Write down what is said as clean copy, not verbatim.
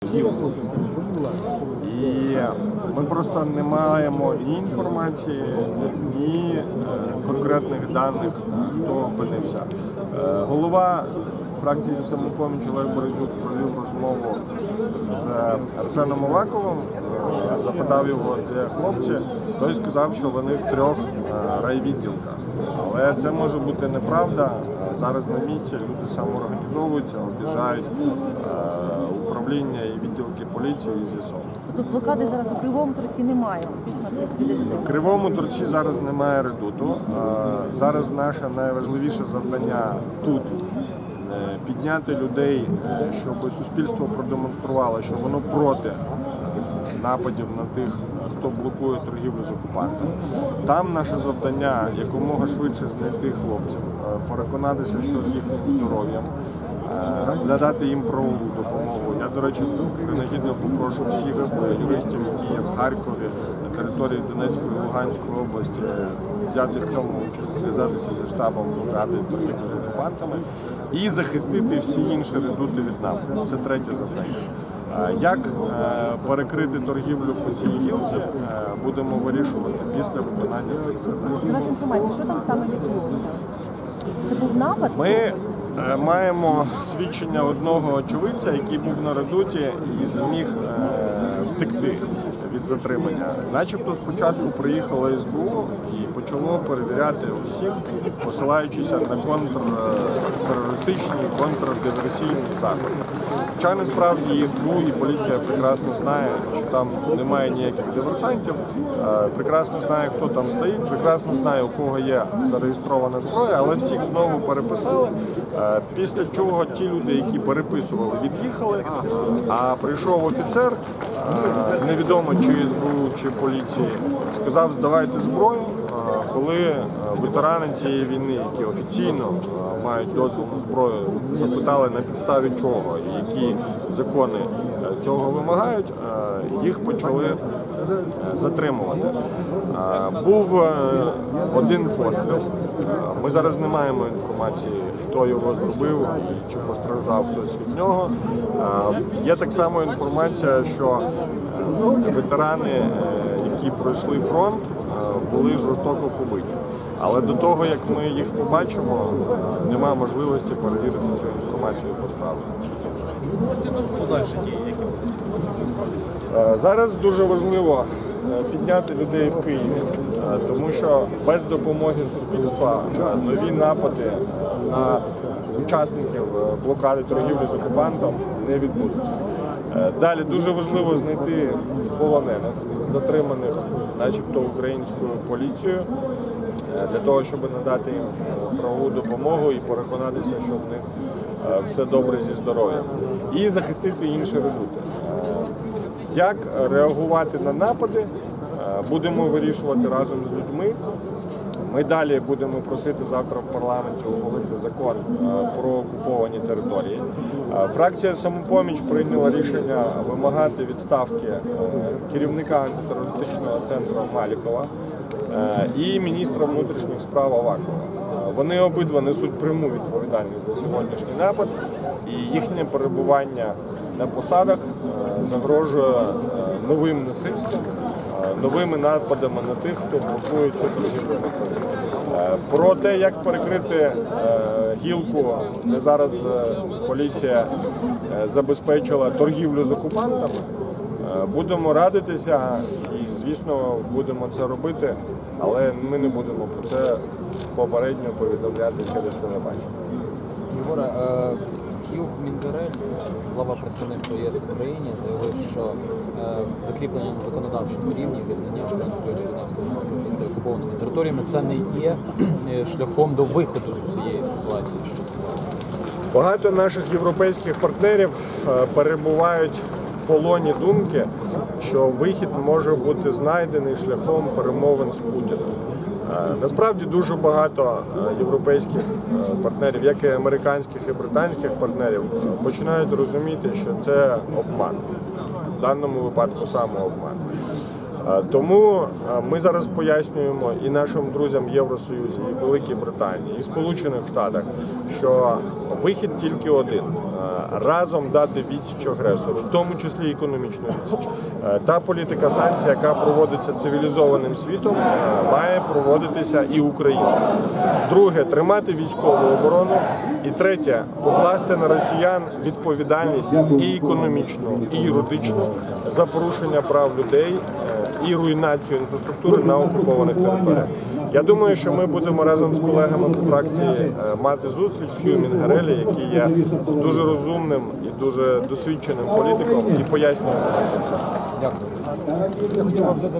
гілку. І ми просто не маємо ні інформації, ні конкретних даних, хто опинився. Голова фракції «Самопоміч» Олег Березюк провів розмову з Арсеном Аваковим, запитав його, де хлопці. Той сказав, що вони в 3 райвідділках. Але це може бути неправда. Зараз на місці люди самоорганізовуються, об'їжджають управління і відділки поліції і з'ясовують. Тут блокади зараз у Кривому Торці немає. В Кривому Торці зараз немає редуту. Зараз наше найважливіше завдання тут підняти людей, щоб суспільство продемонструвало, що воно проти нападів на тих, хто блокує торгівлю з окупантами. Там наше завдання якомога швидше знайти хлопців, переконатися, що з їхнім здоров'ям, надати їм правову допомогу. Я, до речі, принагідно попрошу всіх юристів, які є в Харкові, на території Донецької і Луганської області, взяти в цьому участь, зв'язатися зі штабом блокади торгівлі з окупантами і захистити всі інші редути від нападу. Це третє завдання. Як перекрити торгівлю по цій гілці, будемо вирішувати після виконання цих завдань. За вашою інформацією, що там саме відбулося? Це був напад? Ми маємо свідчення одного очевидця, який був на редуті і зміг втекти від затримання. Начебто спочатку приїхало СБУ і почало перевіряти усіх, посилаючися на контртерористичні, контрдиверсійні заходи. Хоча насправді і СБУ, і поліція прекрасно знає, що там немає ніяких диверсантів, прекрасно знає, хто там стоїть, прекрасно знає, у кого є зареєстрована зброя, але всіх знову переписали, після чого ті люди, які переписували, від'їхали, а прийшов офіцер, невідомо чи СБУ, чи поліції, сказав, здавайте зброю, коли ветерани цієї війни, які офіційно мають дозвіл на зброю, запитали на підставі чого і які закони цього вимагають, їх почали затримувати. Був один постріл. Ми зараз не маємо інформації, хто його зробив і чи постраждав хтось від нього. Є так само інформація, що ветерани, які пройшли фронт, були жорстоко побиті. Але до того, як ми їх побачимо, немає можливості перевірити цю інформацію по справі. Подальші дії, які? Зараз дуже важливо підняти людей в Києві, тому що без допомоги суспільства нові напади на учасників блокади торгівлі з окупантом не відбудуться. Далі дуже важливо знайти полонених, затриманих начебто українською поліцією, для того, щоб надати їм правову допомогу і переконатися, що в них все добре зі здоров'ям. І захистити інші редути. Як реагувати на напади, будемо вирішувати разом з людьми. Ми далі будемо просити завтра в парламенті ухвалити закон про окуповані території. Фракція «Самопоміч» прийняла рішення вимагати відставки керівника антитерористичного центру Малікова і міністра внутрішніх справ Авакова. Вони обидва несуть пряму відповідальність за сьогоднішній напад, і їхнє перебування на посадах загрожує новим насильством, новими нападами на тих, хто блокує цю торгівлю. Про те, як перекрити гілку, де зараз поліція забезпечила торгівлю з окупантами, будемо радитися і, звісно, будемо це робити, але ми не будемо про це попередньо повідомляти через телебачення. Єгоре, Хью Мінгарель, глава представництва ЄС в Україні, заявив, що закріплення на законодавчому рівні визнання території Донецької і Луганської області окупованими територіями це не є шляхом до виходу з усієї ситуації, що склалася. Багато наших європейських партнерів перебувають в полоні думки, що вихід може бути знайдений шляхом перемовин з Путіним. Насправді дуже багато європейських партнерів, як і американських і британських партнерів, починають розуміти, що це обман. В даному випадку самообман. Тому ми зараз пояснюємо і нашим друзям в Євросоюзі, і в Великій Британії, і в Сполучених Штатах, що вихід тільки один – разом дати відсіч агресору, в тому числі економічну відсіч. Та політика санкцій, яка проводиться цивілізованим світом, має проводитися і Україною. Друге – тримати військову оборону. І третє – покласти на росіян відповідальність і економічну, і юридичну за порушення прав людей і руйнацію інфраструктури на окупованих територіях. Я думаю, що ми будемо разом з колегами по фракції мати зустріч з Хью Мінгареллі, який є дуже розумним і дуже досвідченим політиком, і пояснювати це. Дякую.